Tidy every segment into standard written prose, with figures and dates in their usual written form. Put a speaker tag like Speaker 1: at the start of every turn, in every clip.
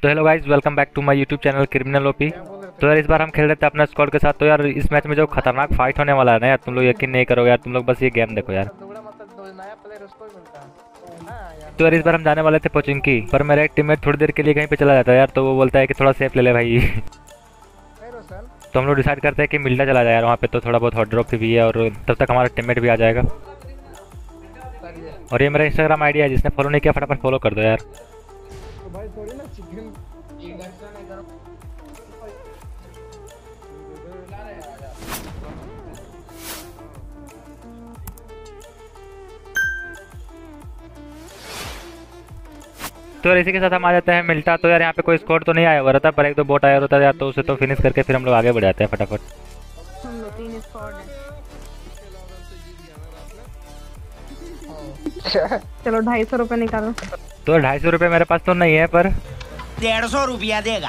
Speaker 1: तो hello guys, welcome back to my YouTube channel criminal OP. तो यार इस बार हम खेल रहे थे अपना स्क्वाड के साथ। तो यार इस मैच में जो खतरनाक फाइट होने वाला है ना यार, तुम लोग यकीन नहीं करोगे यार। तुम लोग बस ये गेम देखो यार। तो यार इस बार हम जाने वाले थे पोचिंकी, पर मेरा एक टीममेट थोड़ी देर के लिए कहीं पे चला जाता है यार। तो वो बोलता है कि थोड़ा सेफ ले ले भाई। तो हम लोग डिसाइड करते हैं कि मिल्टा चला जाए यार वहाँ पे, तो थोड़ा बहुत हॉट ड्रॉप भी है और तब तक हमारा टीममेट भी आ जाएगा। और ये मेरा इंस्टाग्राम आईडी है, जिसने फॉलो नहीं किया फटाफट फॉलो कर दो यार।
Speaker 2: भाई थोड़ी ना चिकन
Speaker 1: तो यार इसी के साथ हम आ जाते हैं मिल्टा। तो यार यहाँ पे कोई स्क्वाड तो नहीं आया हुआ रहता, पर एक दो बोट आया होता है यार, तो उसे तो फिनिश करके फिर हम लोग आगे बढ़ जाते हैं फटाफट।
Speaker 3: हम लोग 3 स्क्वाड हैं। चलो 250 रुपए निकालो।
Speaker 1: तो 250 रुपये मेरे पास तो नहीं है, पर
Speaker 4: 150 रुपया देगा।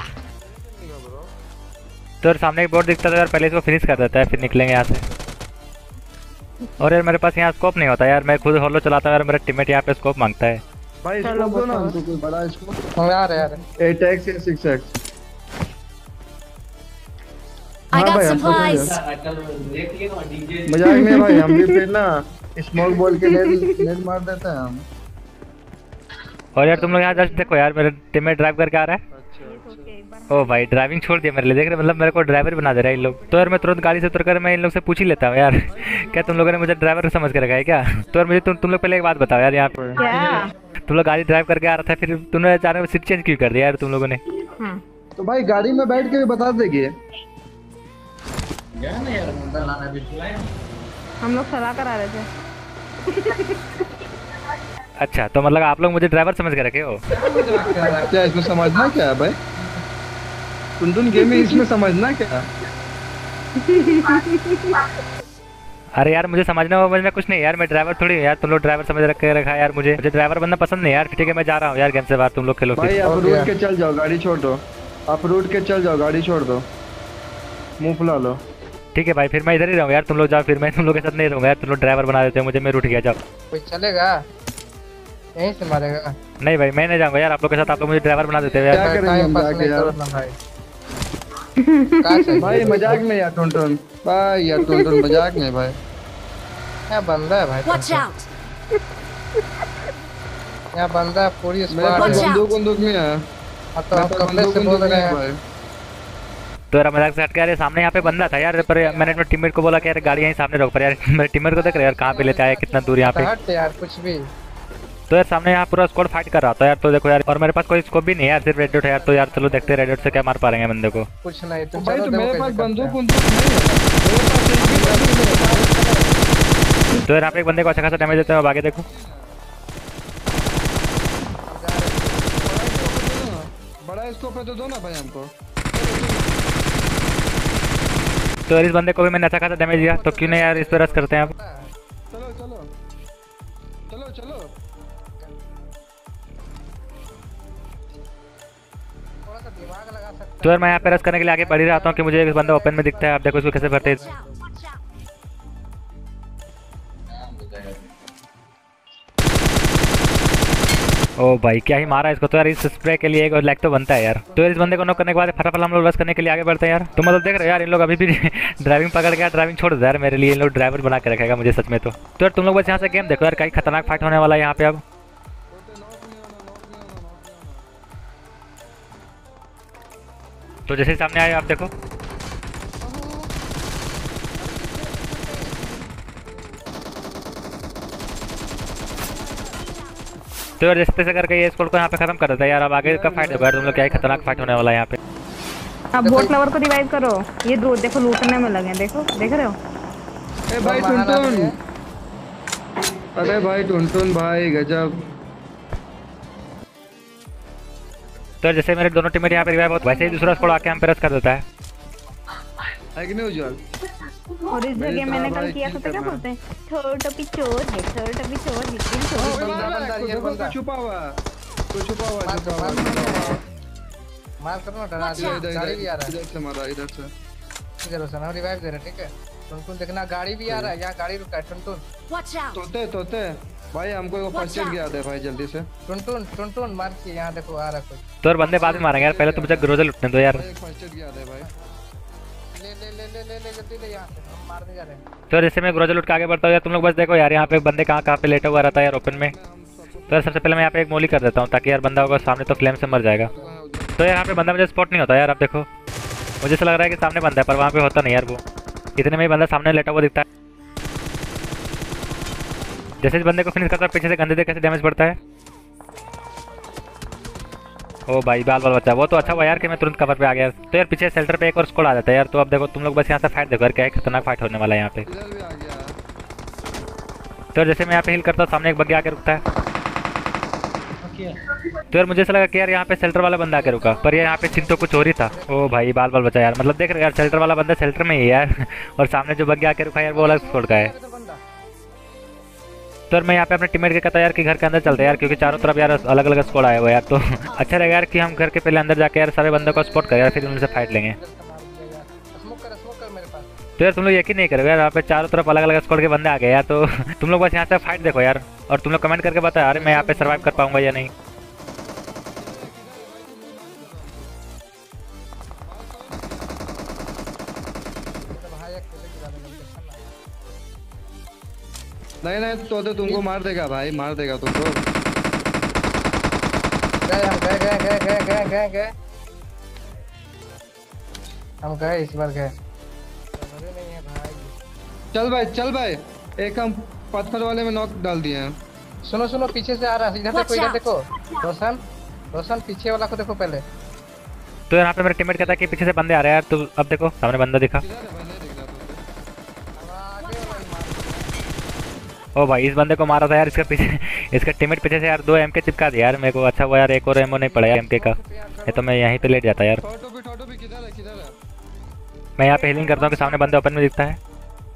Speaker 1: तो यार सामने एक बोर्ड दिखता था यार, पहले इसको फिनिश कर देता है फिर निकलेंगे यहाँ से। और यार मेरे पास यहाँ स्कोप नहीं होता यार, मैं खुद होलो चलाता हूँ यार, मेरा टीममेट यहाँ पे स्कोप मांगता है।
Speaker 2: भाई
Speaker 3: चलो
Speaker 2: इसको दो ना,
Speaker 3: बताओ।
Speaker 2: हमको कोई बड़ा इसको
Speaker 5: यार
Speaker 2: 8x या 6x।
Speaker 6: I
Speaker 2: हाँ
Speaker 6: got
Speaker 2: भाई, हमको
Speaker 6: supplies.
Speaker 2: चाहिए। मजाक में भाई, हम भी फिर ना स्मोक बॉल के नेट मार देते हैं हम।
Speaker 1: और यार तुम लोग यहाँ जस्ट देखो यार, मेरा टीममेट ड्राइव करके आ रहा है। ओ भाई ड्राइविंग छोड़ दिया मेरे लिए, देख रहे मतलब मेरे को ड्राइवर बना दे रहा है इन लोग। तो यार मैं तुरंत गाड़ी से उतरकर मैं इन लोग से पूछ ही लेता हूँ यार, क्या तुम लोगों ने मुझे ड्राइवर समझ के रखा है क्या? तो यार मुझे तुम लोग पहले एक बात बताओ यार, यहाँ पे
Speaker 3: क्या?
Speaker 1: तुम लोग गाड़ी ड्राइव करके आ रहा था, फिर तुमने अचानक में सीट चेंज क्यों कर दिया यार तुम लोगों ने?
Speaker 2: तो भाई गाड़ी में बैठ के भी बता देगी।
Speaker 3: हम लोग सलाह करा रहे थे।
Speaker 1: अच्छा, तो मतलब आप लोग मुझे ड्राइवर समझ के रखे हो?
Speaker 2: क्या इसमें समझना क्या है भाई? टुनटुन गेमिंग इसमें समझना क्या?
Speaker 1: अरे यार मुझे समझना कुछ नहीं यार, मैं ड्राइवर थोड़ी हूँ यार, तुम लोग ड्राइवर समझ रखे रखा है यार। मुझे ड्राइवर बनना पसंद नहीं यार। ठीक है मैं जा रहा हूँ यार गेम से बाहर, तुम लोग खेलो
Speaker 2: भाई
Speaker 1: फिर।
Speaker 2: आप रूट के चल जाओ, गाड़ी छोड़ दो। आप रूट के चल जाओ, गाड़ी छोड़ दो, मुंह फुला लो।
Speaker 1: ठीक है भाई, फिर मैं इधर ही रहूँ यार, तुम लोग जाओ। फिर मैं तुम लोग के साथ नहीं रहूँगा यार, तुम लोग ड्राइवर बना देते हो मुझे, मैं रूठ गया। जाओ।
Speaker 5: कोई चलेगा यहीं से मारेगा।
Speaker 1: नहीं भाई मैं नहीं जाऊँगा यार आप लोग के साथ, आप लोग मुझे ड्राइवर बना देते हो यार।
Speaker 2: क्या करेंगे हम जाके यार? भाई मजाक में यार टुनटुन, भाई यार टुनटुन मजाक में भाई।
Speaker 5: क्या बंदा है भाई?
Speaker 6: Watch out!
Speaker 5: क्या बंदा है? पूरी
Speaker 2: मेरे
Speaker 5: स्क्वाड
Speaker 2: पास
Speaker 6: Watch
Speaker 5: है।
Speaker 6: out!
Speaker 2: बंदूक नहीं है।
Speaker 5: तो हम कब से बोल रहे हैं
Speaker 2: भाई।
Speaker 1: तो यार मजाक से हट के यार, सामने यहाँ पे बंदा था यार, पर मैंने अपने टीममेट को बोला कि यार गाड़ी यहीं सामने रोक, पर यार मेरे टीममेट को देख रहे यार कहाँ पे लेते आए, कितना दूर यहाँ पे।
Speaker 5: हट यार कुछ भी।
Speaker 1: तो यार सामने यहाँ पूरा स्क्वाड फाइट कर रहा था यार। तो देखो यार, और मेरे पास कोई स्कोप भी नहीं है यार, सिर्फ रेड डॉट है यार। तो यार चलो देखते हैं रेड डॉट से क्या मार पा रहे हैं बंदे को।
Speaker 5: कुछ नहीं तुम
Speaker 2: भाई
Speaker 5: चलो
Speaker 2: तो
Speaker 5: देखो
Speaker 2: मेरे पास
Speaker 5: कैसे
Speaker 2: बंदूक
Speaker 5: करते
Speaker 2: बंदूक नहीं है। मेरे पास एक भी बंदूक नहीं है।
Speaker 1: तो यार यहाँ पे एक बंदे को अच्छा खासा डैमेज देते हैं, अब आगे देखो।
Speaker 2: बड़ा स्कोप है तो दो ना भाई हमको।
Speaker 1: तो यार इस बंदे को भी मैंने अच्छा खासा डैमेज दिया, तो क्यों नहीं यार इस पर रश करते हैं अब।
Speaker 2: चलो चलो चलो चलो।
Speaker 5: थोड़ा सा दिमाग लगा सकते
Speaker 1: तो यार मैं यहाँ पे रश करने के लिए आगे बढ़ ही रहा हूँ कि मुझे एक बंदा ओपन में दिखता है। आप देखो इसको कैसे भरते हैं। ओ भाई क्या ही मारा इसको। तो यार इस स्प्रे के लिए एक और लाइक तो बनता है यार। तो यार इस बंदे को नॉक करने के बाद फटाफट हम लोग रश करने के लिए आगे बढ़ते हैं यार। तो मतलब देख रहे हो यार, इन लोग अभी भी ड्राइविंग पकड़ के यार ड्राइविंग छोड़ दे यार मेरे लिए। इन लोग ड्राइवर बना के रखेगा मुझे सच में। तो यार तुम लोग बस यहाँ से गेम देखो यार, कहीं खतरनाक फाइट होने वाला है यहाँ पे अब। तो जैसे सामने आए आप देखो। तो यार जैसे तैसे करके ये स्कोर को यहाँ पे खत्म कर देता है यार। अब आगे का फाइट होगा यार, तुम लोग क्या ही खतरनाक फाइट होने वाला है यहाँ पे।
Speaker 3: अब बोट लवर को रिवाइव करो। ये दो देखो लूटने में लगे हैं, देखो देख रहे हो?
Speaker 2: ए भाई टुनटुन, अरे भाई टुनटुन भाई गजब।
Speaker 1: तो जैसे मेरे दोनों टीममेट यहाँ पे रिवाइव होते, वैसे ही दूसरा स्कोर आके हम पे रश कर देता है।
Speaker 2: है कि नहीं उज्जवल?
Speaker 3: और इस जगह मैंने कल
Speaker 2: भाई,
Speaker 3: किया था, तो क्या
Speaker 2: करना।
Speaker 3: बोलते हैं? थर्ड पिचोर है, थर्ड पिचोर निकल
Speaker 2: ओ,
Speaker 3: चोर।
Speaker 5: बंदा, ये
Speaker 2: देखो
Speaker 5: बंदा।
Speaker 2: कोई छुपा हुआ है, कोई छुपा हुआ है, छुपा हुआ है।
Speaker 5: मार करो डरा दिया।
Speaker 2: इधर
Speaker 5: गाड़ी भी आ रहा है।
Speaker 2: इधर से मारा, इधर से।
Speaker 5: ठीक है रोशन, हम रिवाइव दे रहे हैं। ठीक है टुनटुन देखना, गाड़ी भी आ रहा है यहाँ। गाड़ी रुका है टुनटुन।
Speaker 6: Watch out!
Speaker 2: तोते तोते भाई हमको वो फर्स्ट एड गिरा दे भाई जल्दी से।
Speaker 5: टुन मार के यहाँ देखो आ रहा कोई।
Speaker 1: तो और बंदे बाद में मारेंगे यार, पहले तो मुझे ग्रोजर लुटने दो यार।
Speaker 2: भाई एक फर्स्ट एड गिरा दे भाई।
Speaker 5: ले जल्दी ले यहाँ से, हम मारने जा रहे हैं।
Speaker 1: तो जैसे मैं ग्रोजर लुट के आगे बढ़ता हूँ यार, तुम लोग बस देखो यार यहाँ पे बंदे कहाँ पे लेटा हुआ रहता है यार ओपन में। तो यार सबसे पहले मैं यहाँ पे एक मोली कर देता हूँ ताकि यार बंदा होगा सामने तो फ्लेम से मर जाएगा। तो यहाँ पे बंदा मुझे स्पॉट नहीं होता यार। आप देखो मुझे ऐसा लग रहा है कि सामने बंदा है पर वहाँ पे होता नहीं यार। वो इतने में ही बंदा सामने लेटा हुआ दिखता है। जैसे इस बंदे को फिनिश करता है पीछे से गंदे देख कैसे डैमेज पड़ता है। ओ भाई बाल बचा। वो तो अच्छा हुआ यार कि मैं तुरंत कवर पे आ गया। तो यार पीछे शेल्टर पे एक और स्क्वाड आ जाता है यार। तो अब देखो तुम लोग बस यहाँ से फाइट देखो यार, क्या खतरनाक फाइट होने वाला है यहाँ पे।
Speaker 2: इधर भी आ गया।
Speaker 1: तो जैसे मैं यहाँ पे हिल करता हूँ सामने एक बग्गी आके रुकता है। तो यार मुझे ऐसा लगा कि यार यहाँ पे शेल्टर वाला बंदा आके रुका, पर यहाँ पे सीन तो कुछ और ही था। ओ भाई बाल बचा यार। मतलब देख रहे यार शेल्टर वाला बंदा शेल्टर में ही है यार और सामने जो बग्गी आके रुका यार वो अलग स्क्वाड का है। तो मैं यहाँ पे अपने टीममेट के कहता यार कि घर के अंदर चलते हैं यार, क्योंकि चारों तरफ यार अलग अलग स्क्वाड आए हुए यार। तो अच्छा रहेगा यार कि हम घर के पहले अंदर जाके यार सारे बंदों को स्पॉट करें यार, फिर उनसे फाइट लेंगे।
Speaker 5: स्मोक कर मेरे पास।
Speaker 1: तो यार तुम लोग यकीन नहीं करोगे यार, यहाँ पे चारों तरफ अलग अलग स्क्वाड के बंदे आ गए यार। तो तुम लोग बस यहाँ से फाइट देखो यार, और तुम लोग कमेंट करके बताओ यार मैं यहाँ पे सर्वाइव कर पाऊंगा या नहीं।
Speaker 2: नहीं तो तुमको मार देगा भाई, मार देगा तुमको।
Speaker 5: गए हम गए इस बार गए। नहीं है भाई।
Speaker 2: चल भाई एक हम पत्थर वाले में नॉक डाल दिए हैं।
Speaker 5: सुनो पीछे से आ रहा है। इधर देखो इधर देखो। रोशन पीछे वाला को देखो पहले।
Speaker 1: तो यहाँ पे मेरा टीममेट कहता है कि पीछे से बंदे आ रहे हैं यार। तो अब देखो सामने बंदा दिखा। ओ भाई इस बंदे को मारा था यार इसका पीछे इसका टीममेट पीछे से यार 2 एमके चिपका दिया यार मेरे को। अच्छा हुआ यार एक और एमओ नहीं पड़ा यार एमके का, ये तो मैं यहीं पे लेट जाता यार।
Speaker 2: फोटो भी किधर है?
Speaker 1: मैं यहाँ पे हीलिंग करता हूँ कि सामने बंदा ओपन में दिखता है।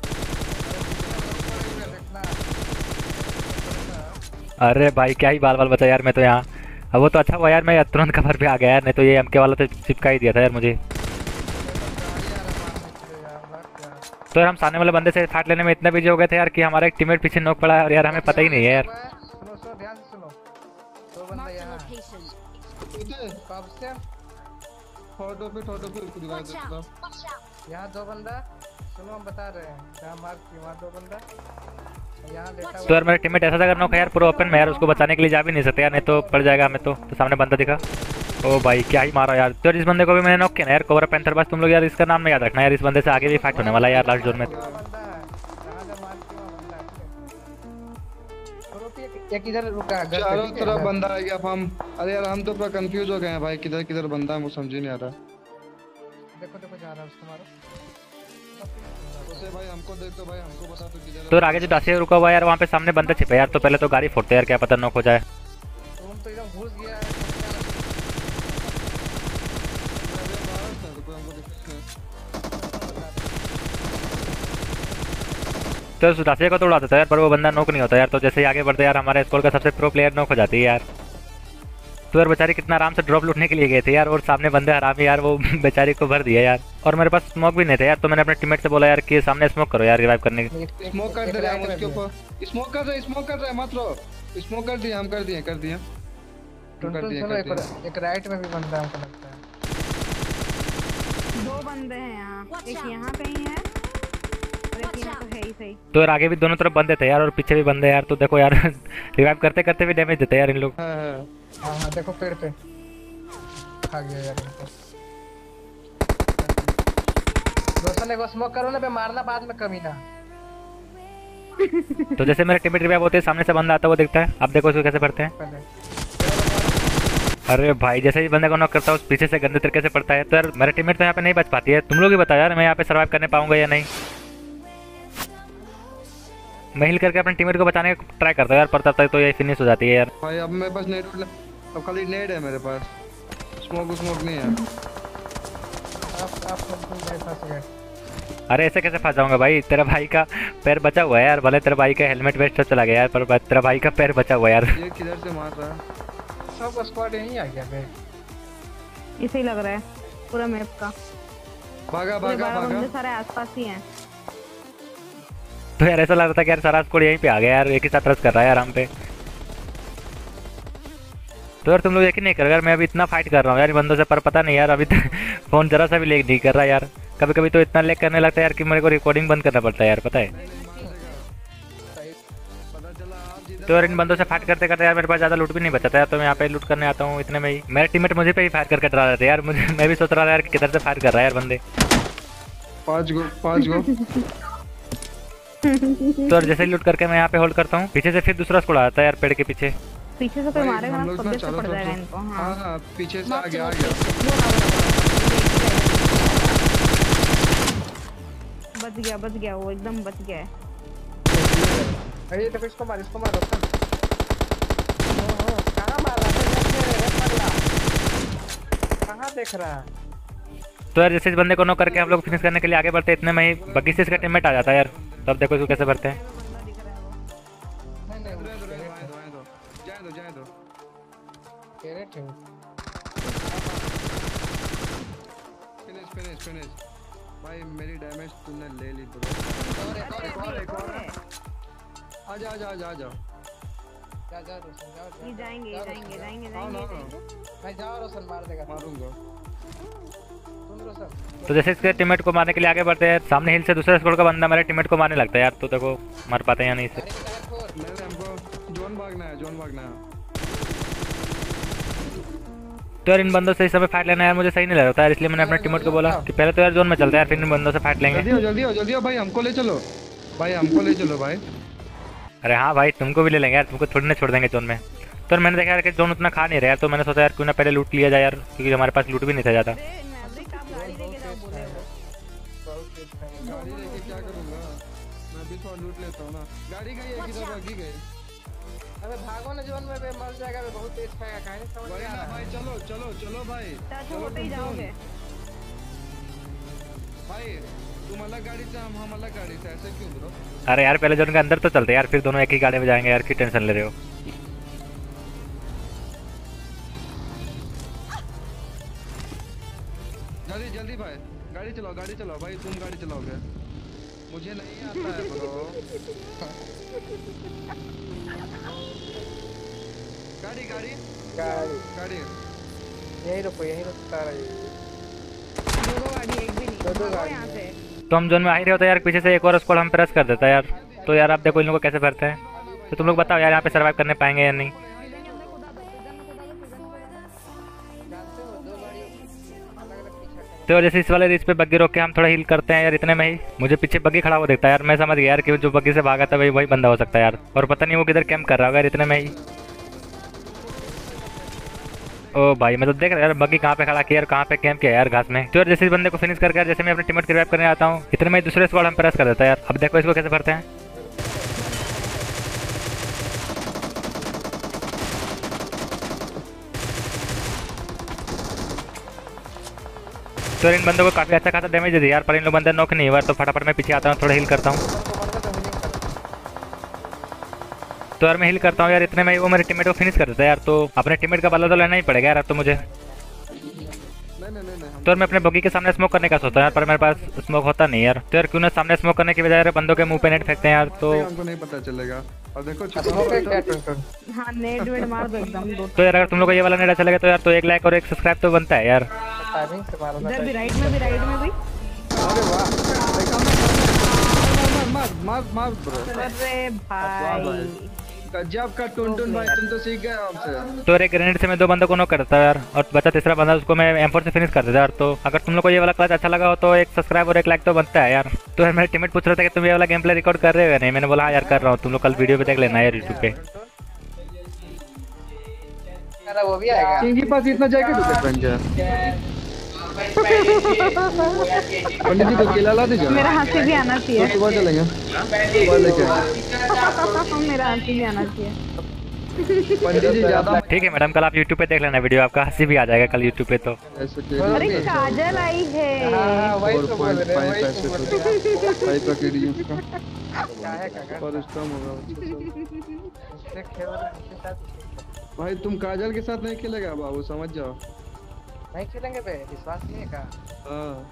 Speaker 1: अरे भाई क्या ही बाल बचा यार मैं तो यहाँ। अब वो तो अच्छा हुआ यार मैं तुरंत कवर पे आ गया यार, नहीं तो ये एमके वाला तो चिपका ही दिया था यार मुझे। तो यार हम सामने वाले बंदे से फाइट लेने में इतना बिजी हो गए थे यार कि हमारा एक टीममेट पीछे नॉक पड़ा है और यार हमें पता ही नहीं है यार।
Speaker 5: सुनो ध्यान से सुनो। दो बंदा यहाँ कब से
Speaker 2: फोटो पे रिवाइव देता।
Speaker 5: यहाँ 2 बंदा। सुनो हम बता रहे हैं जहाँ मार्क की वहाँ 2 बंदा यहाँ लेटा
Speaker 1: तो यार मेरा टीममेट ऐसा जगह नॉक है यार पूरा ओपन में यार, उसको बचाने के लिए जा भी नहीं सकते यार, नहीं तो पड़ जाएगा हमें। तो सामने बंदा दिखा। ओ भाई क्या ही मारा यार। तो इस बंदे को भी मैंने नॉक किया ना यार, कोबरा पैंथर। बस तुम लोग यार इसका नाम नहीं याद रखना यार, इस बंदे से आगे भी फाइट होने वाला है यार लास्ट जोन में।
Speaker 5: एक इधर रुका
Speaker 2: चारों तरफ बंदा आ गया। अब हम अरे यार हम तो पूरा कंफ्यूज हो गए हैं भाई, किधर बंदा है वो समझ ही नहीं आ रहा।
Speaker 5: देखो जा रहा है उसको मारो।
Speaker 2: भाई हमको देख तो भाई हमको बता तो किधर।
Speaker 1: तो आगे जो दासिया रुका हुआ यार वहाँ पे सामने बंदे छिपे यार। तो पहले तो गाड़ी फोड़ते यार, क्या पता नॉक हो जाए।
Speaker 5: तुम तो एकदम घुस गया।
Speaker 1: तो उस दासिया को तो उड़ा देता है यार, पर वो बंदा नॉक नहीं होता यार। तो जैसे ही आगे बढ़ते यार हमारे स्कूल का सबसे प्रो प्लेयर नॉक हो जाती है यार। तो यार बेचारी कितना आराम से ड्रॉप लूटने के लिए गए थे यार, और सामने बंदे हरामी यार वो बेचारी को भर दिया यार। और मेरे पास स्मोक भी नहीं था यार, तो मैंने अपने टीममेट से बोला यार कि सामने स्मोक करो यार रिवाइव करने के।
Speaker 2: स्मोक कर दे रहे हैं उसके ऊपर। स्मोक कर रहे हैं मत रो। स्मोक कर दिए हम, कर दिए
Speaker 5: एक राइट में भी बंदा हमको लगता है।
Speaker 3: 2 बंदे हैं यहाँ, एक यहाँ कहीं है और एक यहाँ तो है ही सही।
Speaker 1: तो यार आगे भी दोनों तरफ बंदे थे यार और पीछे भी बंदे यार। तो देखो यार रिवाइव करते करते भी डैमेज देते यार इन लोग।
Speaker 5: हाँ देखो पेड़ पे खा गया यार इनको। रोशन एक स्मोक करो ना, पे मारना बाद में कमी ना।
Speaker 1: तो जैसे मेरे टीममेट रिवाइव होते हैं सामने से बंदा आता है वो दिखता है। आप देखो इसको कैसे पड़ते हैं। अरे भाई जैसे ही बंदे को नॉक करता है उस पीछे से गंदे तरीके से पड़ता है। तो यार मेरा टीममेट तो यहाँ पे नहीं बच पाती है। तुम लोग ही बताओ यार मैं यहाँ पे सर्वाइव करने पाऊंगा या नहीं। मैं हिल करके अपने टीममेट को बचाने का ट्राई करता हूँ यार, पर तब तक तो ये फिनिश हो जाती है यार।
Speaker 2: भाई अब मेरे पास नेट, अब खाली नेट है मेरे पास, स्मोक नहीं है।
Speaker 5: आप मेरे पास गए।
Speaker 1: अरे ऐसे कैसे फंस जाऊंगा भाई, तेरा भाई का पैर बचा हुआ है यार। भले तेरा भाई का हेलमेट वेस्ट चला गया यार, पर तेरा भाई का पैर बचा हुआ है यार।
Speaker 2: ये किधर से मार रहा है?
Speaker 5: सब स्क्वाड यहीं आ गया बे।
Speaker 3: इसे ही लग रहा है पूरा मैप का।
Speaker 2: भागा
Speaker 3: बंदे सारे आसपास ही हैं।
Speaker 1: तो यार ऐसा लग रहा था कि यार सारा स्क्वाड यहीं पे आ गया यार, एक ही साथ रश कर रहा है यार हम पे। तो यार तुम लोग यकीन नहीं कर यार, मैं अभी इतना फाइट कर रहा हूँ यार इन बंदों से, पर पता नहीं यार अभी तक फ़ोन जरा सा भी लेग नहीं कर रहा यार। कभी कभी तो इतना लेग करने लगता है यार कि मेरे को रिकॉर्डिंग बंद करना पड़ता है यार, पता है। तो यार इन बंदों से फाइट करते करते यार मेरे पास ज़्यादा लूट भी नहीं बचा था यार, तो मैं यहाँ पे लूट करने आता हूँ। इतने में ही मेरे टीममेट मुझे पे ही फायर करके डरा रहे थे यार, मुझे मैं भी सोच रहा था यार किधर से फायर कर रहा है यार बंदे।
Speaker 2: 5 गो।
Speaker 1: तो यार जैसे ही लूट करके मैं यहाँ पे होल्ड करता हूँ, पीछे से फिर दूसरा स्क्वाड आता है यार पेड़ के पीछे।
Speaker 3: पीछे से कोई मारेगा
Speaker 2: हम
Speaker 3: ना
Speaker 2: लोग
Speaker 3: तो
Speaker 2: ना
Speaker 3: से
Speaker 2: चारों
Speaker 3: पड़ जाएगा
Speaker 2: तरफ
Speaker 3: इनको।
Speaker 2: से। हाँ पीछे से आ गया।
Speaker 3: बच गया वो एकदम बच गया है।
Speaker 5: अरे तो इसको मार रोशन। कहाँ मार रहा है? कहाँ देख रहा है?
Speaker 1: तो यार जैसे इस बंदे को नॉक करके हम लोग फिनिश करने के लिए आगे बढ़ते, इतने में ही बग्गी से इसका टीममेट आ जाता है यार। तब देखो इसको कैसे बढ़ते हैं।
Speaker 5: जाए दो। तेरे ठीक।
Speaker 2: फिनिश भाई, मेरी डैमेज तूने ले ली ब्रो। एक और आ जा।
Speaker 5: जा रोशन जाओ।
Speaker 3: ये जाएंगे।
Speaker 5: मैं जाओ रोशन मार देगा।
Speaker 2: मारूंगा।
Speaker 5: सुन रोशन।
Speaker 1: तो जैसे इसके टीममेट को मारने के लिए आगे बढ़ते हैं, सामने हिल से दूसरे स्क्वाड का बंदा मेरे टीममेट को मारने लगता है यार। तो देखो मार पाते हैं या नहीं इसे।
Speaker 2: नहीं हमको जोन भागना है।
Speaker 1: तो यार इन बंदों से इस समय फाइट लेना यार मुझे सही नहीं लग रहा था यार, इसलिए मैंने अपने टीममेट को बोला कि पहले तो यार जोन में चलते हैं यार, फिर इन बंदों से फाइट लेंगे।
Speaker 2: जल्दी हो भाई, हमको ले चलो भाई।
Speaker 1: अरे हाँ भाई, तुमको भी ले लेंगे यार, तुमको थोड़ी ना छोड़ देंगे जोन में। तो मैंने देखा यार कि जोन उतना खा नहीं रहा यार, तो मैंने सोचा यार क्यों ना पहले लूट लिया जाए यार, क्योंकि हमारे पास लूट भी नहीं था ज़्यादा।
Speaker 2: गाड़ी लेके क्या करूंगा, मैं भी थोड़ा लूट लेता हूँ ना। गाड़ी गई है, किधर भागी गई?
Speaker 5: अबे भागो ना जोन में, मर जाएगा। बहुत तेज खाएगा, कहीं नहीं समझ आ रहा है।
Speaker 2: भाई चलो भाई।
Speaker 3: होते ही जाओगे
Speaker 2: भाई तुम अलग गाड़ी से, हम अलग गाड़ी से, ऐसे क्यों ब्रो?
Speaker 1: अरे यार पहले जोन के अंदर तो चलते यार, फिर दोनों एक ही गाड़ी में जाएंगे यार, क्यों टेंशन ले रहे हो?
Speaker 2: जल्दी भाई, गाड़ी चलाओ भाई। तुम गाड़ी चलाओगे, मुझे नहीं आता है ब्रो। गाड़ी
Speaker 5: यही रुकता रही।
Speaker 3: दो गाड़ी, एक भी नहीं।
Speaker 5: दो गाड़ी।
Speaker 3: यहाँ से
Speaker 1: तो हम जोन में आ ही रहे होते यार, पीछे से एक और स्क्वाड हम प्रेस कर देता है यार। तो यार आप देखो इन लोगों को कैसे भरते हैं। तो तुम लोग बताओ यार यहाँ पे सर्वाइव करने पाएंगे या नहीं। तो जैसे इस वाले रिच पे बग्गी रोक के हम थोड़ा हील करते हैं यार, इतने में ही मुझे पीछे बग्गी खड़ा हुआ दिखता है यार। मैं समझ गया यार कि जो बग्गी से भागा था वही बंदा हो सकता है यार, और पता नहीं वो किधर कैंप कर रहा होगा यार इतने में ही। ओ भाई मैं तो देख रहा यार बग्गी कहाँ पे खड़ा किया यार, कहाँ पे कैंप किया यार घास में। तो यार जैसे इस बंदे को फिनिश करके जैसे मैं अपने टीममेट को रिवाइव करने आता हूँ, इतने में दूसरे स्क्वाड हम प्रेस कर देता है यार। अब देखो इसको कैसे भरते हैं। तो इन बंदों को काफी अच्छा खासा डैमेज दे दिया यार, पर इन लोग बंदे नॉक नहीं हुआ। तो फटाफट मैं पीछे आता हूँ, थोड़ा हील करता हूँ। तो यार मैं हील करता हूँ यार, इतने में वो मेरे टीममेट को फिनिश कर देता है यार। तो अपने टीममेट का बदला तो लेना ही पड़ेगा यार अब तो मुझे। तो मैं अपने बग्गी के सामने स्मोक करने का सोचता हूँ यार, पर मेरे पास स्मोक होता नहीं यार। तो यार क्यों ना सामने स्मोक करने की बजाय बंदों के मुंह पे नेट फेंकते हैं यार। तो
Speaker 2: हमको नहीं पता चलेगा। और देखो
Speaker 3: हाँ नेट वेट मार दो एकदम दो।
Speaker 1: तो यार अगर तुम लोग को ये वाला नेट अच्छा लगे तो यार तो 1 लाइक और 1 सब्सक्राइब तो बनता है यार।
Speaker 5: टाइमिंग से मारो ना।
Speaker 3: इधर भी राइट में भी
Speaker 2: अरे वाह, मार ब्रो।
Speaker 3: अरे भाई
Speaker 2: गजब का टुन भाई, तुम तो सीख गए हमसे।
Speaker 1: तो एक ग्रेनेड से मैं 2 बंदों को नॉक करता है यार, और बचा तीसरा बंदा उसको मैं M4 से फिनिश कर देता यार। तो अगर तुम लोग को ये वाला क्लास अच्छा लगा हो तो 1 सब्सक्राइब और 1 लाइक तो बनता है यार। तो यार मेरे टीममेट पूछ रहे थे कि तुम ये वाला गेम प्ले रिकॉर्ड कर रहे हो या नहीं। मैंने बोला हाँ यार कर रहा हूँ, तुम लोग कल वीडियो पे देख लेना यार यूट्यूब पे।
Speaker 5: वो भी आएगा।
Speaker 2: इनके पास इतना जैकेट होता है क्या? पंडित जी को केला ला दीजिए।
Speaker 3: मेरा हाथी भी आना चाहिए।
Speaker 2: तो सुबह चलेंगे, सुबह लेके
Speaker 3: मेरा हाथी भी आना चाहिए।
Speaker 2: पंडित जी ज्यादा।
Speaker 1: ठीक है मैडम, कल आप यूट्यूब पे देख लेना वीडियो, आपका हंसी भी आ जाएगा कल यूट्यूब पे। तो
Speaker 3: अरे काजल आई है।
Speaker 5: वही तो बोल रहे हैं, वही तो बोल रहे हैं।
Speaker 2: भाई का केडी उसका
Speaker 5: क्या है काका?
Speaker 2: परिश्रम होगा
Speaker 5: उससे खेल उसके साथ।
Speaker 2: भाई। तुम काजल के साथ नहीं खेलेगा बाबू, समझ जाओ।
Speaker 5: नहीं खेलेंगे बे, विश्वास नहीं है का?
Speaker 2: हाँ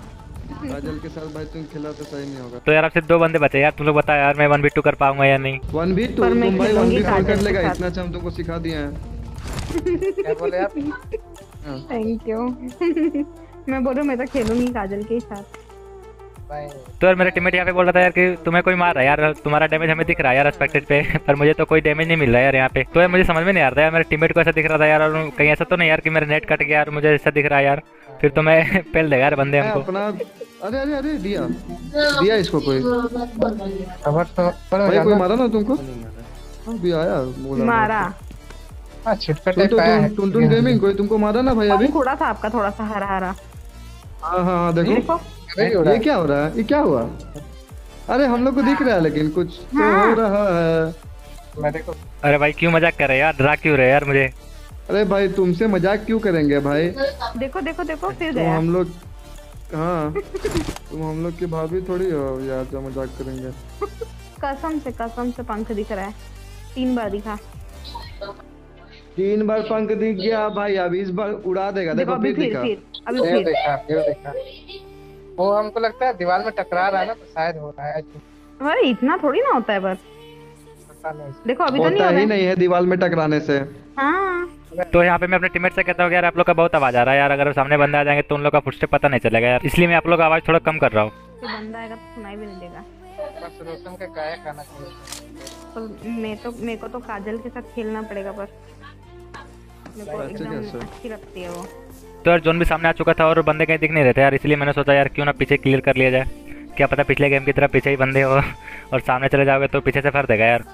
Speaker 2: काजल के साथ भाई तुम खेला तो सही नहीं होगा।
Speaker 1: तो यार अब सिर्फ 2 बंदे बचे यार, तुम लोग बताओ यार मैं 1v2 कर पाऊंगा या नहीं।
Speaker 2: 1v2
Speaker 3: पर मैं
Speaker 2: तुम भाई
Speaker 3: खेलूंगी
Speaker 2: 1v4
Speaker 3: काजल
Speaker 2: कर
Speaker 3: के
Speaker 2: लेगा,
Speaker 3: साथ।
Speaker 2: इतना अच्छा हम तुमको सिखा दिए हैं।
Speaker 5: क्या बोले आप?
Speaker 3: Thank you. मैं बोल रहा हूँ मैं तो खेलूंगी काजल के साथ।
Speaker 5: भाई
Speaker 1: तो यार मेरा टीममेट यहाँ पे बोल रहा था यार कि तुम्हें कोई मार रहा है यार, तुम्हारा डैमेज हमें दिख रहा है यार एक्सपेक्टेड पे, पर मुझे तो कोई डैमेज नहीं मिल रहा है यार यहाँ पे। तो यार मुझे समझ में नहीं आ रहा यार, मेरे टीममेट को ऐसा दिख रहा था यार, और कहीं ऐसा तो नहीं यार कि मेरा नेट कट गया यार, मुझे ऐसा दिख रहा है यार, फिर तो मैं पेल देगा यार बंदे
Speaker 2: मैं
Speaker 1: हमको।
Speaker 2: अपना अरे अरे अरे दिया इसको कोई
Speaker 5: खबर तो पर
Speaker 2: भाई, कोई मारा ना तुमको? अभी आया बोला
Speaker 3: मारा
Speaker 5: हां छिटपटे पाया है।
Speaker 2: टुनटुन गेमिंग कोई तुमको मारा ना भाई अभी?
Speaker 3: थोड़ा सा आपका थोड़ा सा हरा हरा।
Speaker 2: हाँ देखो
Speaker 3: देखो
Speaker 5: अरे उड़ा
Speaker 2: ये क्या हो रहा है, ये क्या हुआ? अरे हम लोग को दिख रहा है लेकिन कुछ तो हो रहा है।
Speaker 5: मैं देखो
Speaker 1: अरे भाई क्यों मजाक कर रहे हैं यार, डरा क्यों रहे हैं यार मुझे?
Speaker 2: अरे भाई तुमसे मजाक क्यों करेंगे भाई?
Speaker 3: देखो देखो देखो फिर
Speaker 2: तुम
Speaker 3: गया।
Speaker 2: हम लोग हाँ तुम हम लोग की भाभी थोड़ी हो यार जो मजाक करेंगे।
Speaker 3: कसम से पंख दिख रहा है, 3 बार दिखा।
Speaker 2: 3 बार पंख दिख गया भाई, अब इस बार उड़ा देगा।
Speaker 3: देखो
Speaker 2: देखो
Speaker 3: अभी
Speaker 2: फिर दिखा।
Speaker 3: अभी
Speaker 5: फिर
Speaker 3: फिर
Speaker 5: देखा वो हमको लगता है दीवार में टकरा रहा है ना, तो शायद हो रहा है।
Speaker 3: अरे इतना थोड़ी ना होता है बस।
Speaker 5: पता नहीं।
Speaker 3: देखो अभी तो नहीं
Speaker 2: होता
Speaker 3: हो
Speaker 2: ही
Speaker 3: रहा है।
Speaker 2: नहीं है दीवार में टकराने से।
Speaker 3: हाँ
Speaker 1: तो यहाँ पे मैं अपने टीममेट से कहता हूँ यार आप लोग का बहुत आवाज आ रहा है यार, अगर सामने बंदा आ जाएंगे तो उन लोग का फुटस्टेप पता नहीं चलेगा यार, इसलिए मैं आप लोग का आवाज थोड़ा कम कर रहा हूँ।
Speaker 3: कोई बंदा आएगा तो सुनाई भी नहीं देगा।
Speaker 5: बस रोशन के गायक आना चाहिए।
Speaker 3: पर मेरे को तो काजल के साथ खेलना पड़ेगा, पर मेरे को
Speaker 2: कैसे?
Speaker 3: एकदम अच्छी लगती है वो।
Speaker 1: तो यार जोन भी सामने आ चुका था और बंदे कहीं दिख नहीं रहे थे यार, इसलिए मैंने सोचा यार क्यों ना पीछे क्लियर कर लिया जाए, क्या पता पिछले गेम की तरह पीछे ही बंदे हो और सामने चले जाओगे तो पीछे से फर देगा यार।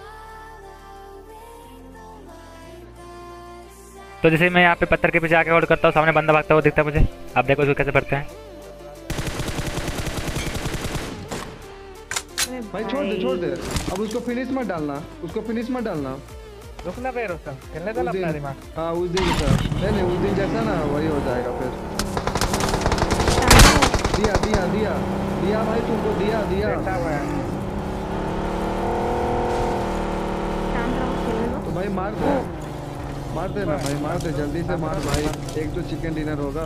Speaker 1: तो जैसे मैं यहाँ पे पत्थर के पीछे आके होल्ड करता हूँ, सामने बंदा भागता हुआ दिखता है मुझे, आप देखो इसको कैसे फरते हैं।
Speaker 3: अरे
Speaker 2: भाई छोड़ दे अब उसको फिनिश मत डालना।
Speaker 5: रुकना भाई रोशन, खेलने दो ना अपना दिमाग।
Speaker 2: हाँ उस दिन जैसा नहीं उस दिन जैसा ना वही हो जाएगा फिर। दिया भाई तुमको दिया।
Speaker 5: बैठा हुआ है।
Speaker 3: शांत रहो, खेलने दो।
Speaker 2: तो भाई मार दे ना भाई, मार दे जल्दी से मार भाई, एक तो चिकन डिनर होगा।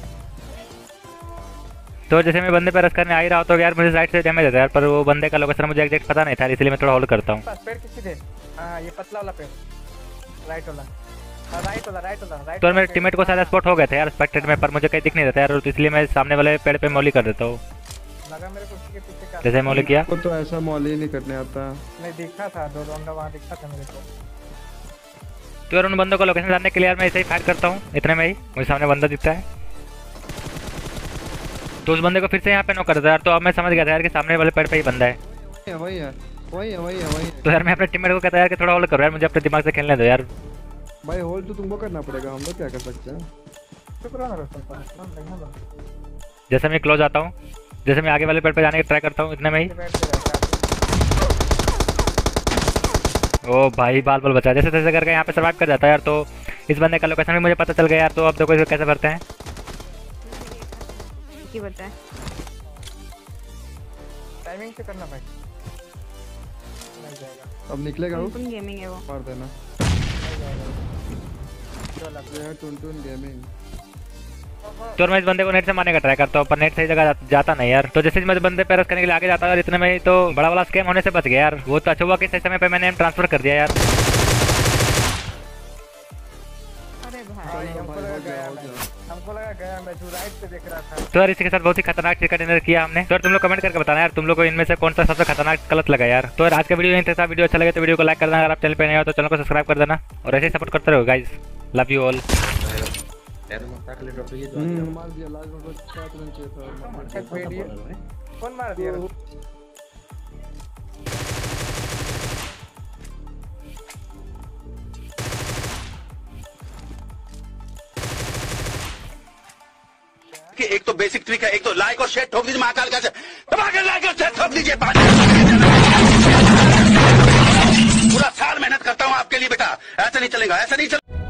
Speaker 1: तो जैसे मैं बंदे पर रस करने आ ही रहा हूँ तो यार मुझे साइड से डैमेज होता है यार, पर वो बंदे का लोकेशन मुझे एग्जैक्ट पता नहीं था, इसलिए मैं थोड़ा होल्ड करता हूँ।
Speaker 5: बस पेड़ किसी दे। हाँ ये पतला वाला पेड़, राइट वाला।
Speaker 1: तो मेरे टीममेट को सारे स्पॉट हो गए थे यार एक्सपेक्टेड में, पर मुझे कहीं दिख नहीं रहता यार, तो इसलिए मैं सामने वाले पेड़ पे मौली कर देता हूँ।
Speaker 5: लगा मेरे को उसके पीछे का
Speaker 1: जैसे मौली किया
Speaker 2: को तो ऐसा मॉली नहीं करने आता।
Speaker 5: नहीं दिखा था, 2 राउंड वहाँ दिखा था मेरे को।
Speaker 1: तो यार उन बंदों को लोकेशन जानने के लिए यार मैं ऐसे ही फाइट करता हूँ, इतने में ही मुझे सामने बंदा दिखता है, तो उस बंदे को फिर से यहाँ पे नॉक कर देता यार। तो अब मैं समझ गया था यार कि सामने वाले पेड़ पे ही बंदा है।
Speaker 2: वही है।
Speaker 1: तो यार मैं अपने टीममेट को कहता यार कि थोड़ा होल्ड करो यार, मुझे अपने दिमाग से खेलने दो यार।
Speaker 2: भाई होल्ड तो तुमको करना पड़ेगा, हम लोग क्या कर सकते हैं।
Speaker 5: चुप रहो ना रोशन,
Speaker 1: जैसे मैं क्लोज आता हूँ, जैसे मैं आगे वाले पेड़ पे जाने की ट्राई करता हूँ, इतने में ही ओ भाई बाल बचा, जैसे तैसे करके यहाँ पे सर्वाइव कर जाता है यार। तो इस बंदे का लोकेशन भी मुझे पता चल गया यार। तो अब देखो इसको कैसे भरते हैं।
Speaker 3: की बता है
Speaker 5: टाइमिंग से करना भाई, नहीं जाएगा।
Speaker 2: अब निकलेगा वो,
Speaker 3: टुनटुन गेमिंग है वो।
Speaker 2: मार देना। ये है टुनटुन गेमिंग।
Speaker 1: तो मैं इस बंदे को नेट से मारने का ट्राई करता हूँ, पर नेट सही जगह जाता नहीं यार। तो जैसे मैं बंदे पे रस करने के लिए आगे जाता है, इतने में ही तो बड़ा वाला स्कैम होने से बच गया यार। वो तो अच्छा हुआ कि सही समय पे मैंने ट्रांसफर कर दिया यार।
Speaker 3: अरे भाई
Speaker 5: हमको लगा गया, मैं जो राइट पे देख रहा था।
Speaker 1: तो यार इसके साथ बहुत ही खतरनाक चिकन डिनर किया हमने। तो यार तुम लोग कमेंट करके बताना यार तुम लोग को इनमें से कौन सा सबसे खतरनाक गलत लगा यार। तो यार आज का वीडियो यहीं था। वीडियो अच्छा लगे तो वीडियो को लाइक कर देना, अगर आप चैनल पे नए हो तो चैनल को सब्सक्राइब कर देना और ऐसे ही सपोर्ट करते रहो गाइस। Love you all.
Speaker 2: मार दिया लास्ट में, बस 7 रन चाहिए था।
Speaker 5: कौन मार दिया?
Speaker 4: कि एक तो बेसिक ट्रिक है, एक तो लाइक और शेयर ठोक दीजिए, महाकाल का दबा के लाइक और शेयर ठोक दीजिए। पूरा साल मेहनत करता हूँ आपके लिए बेटा, ऐसा नहीं चलेगा, ऐसा नहीं चलेगा।